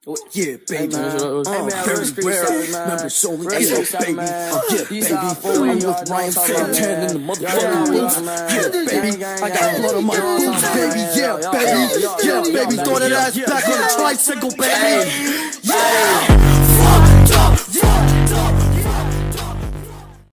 Yeah, baby. Very rare. Members only. Yeah, baby. Yeah, baby. I'm with Ryan Fam10 in the motherfucking booth. Yeah, baby. I got blood on my boots, baby. Yeah, baby. Yeah, baby. Throw that ass back on the tricycle, baby. Yeah.